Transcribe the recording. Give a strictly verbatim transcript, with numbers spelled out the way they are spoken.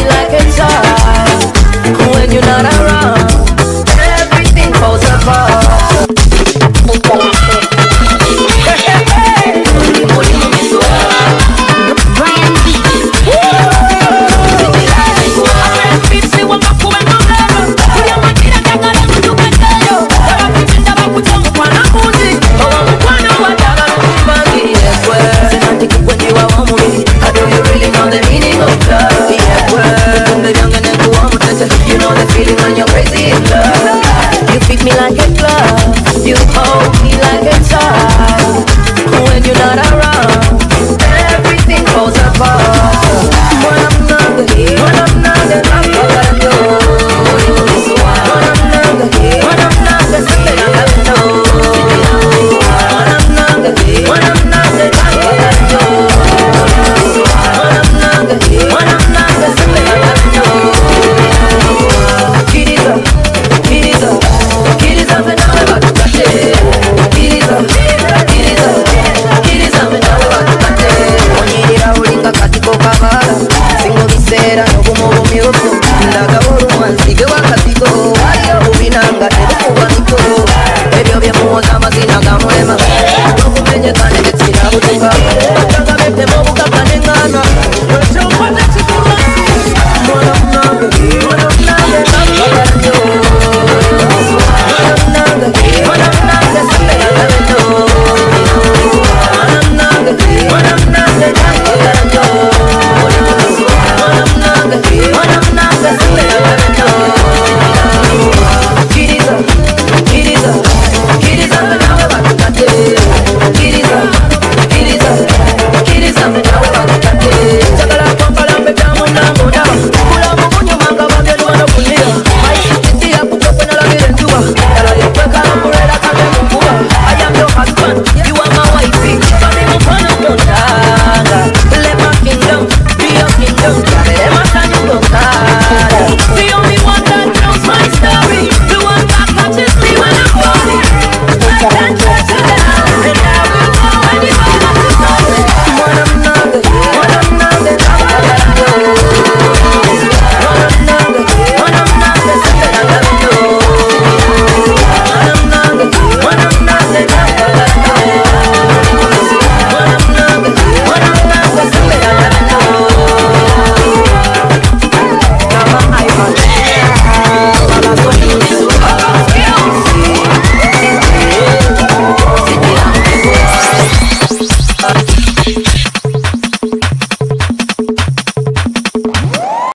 like a child. When you're not around, everything falls apart. You know the feeling when you're crazy in love. You pick me like a glove, you hold me like a child. When you're not around, everything falls apart. When I'm not here, when I'm not there, I'm not yo. When I'm not here, when I'm not there, something I gotta know. When I'm not here, when I'm not there, I'm not yo. When I'm not here, when I'm not there, something I gotta know. Singovisera nokumobo myoto ndagaboro mwanzige wakatiko wayo ubinanga tebukubaniko ebyo byemuwoza amazina ga mulema okumenyekane betsina butuka batangametemu obukaka nengana ekyokwata kikula mwana munange mwana munange nakubalanyo mwana munange mwana munange sipeyagalenyo mwana munange mwana munange nakubalanyo when I'm not the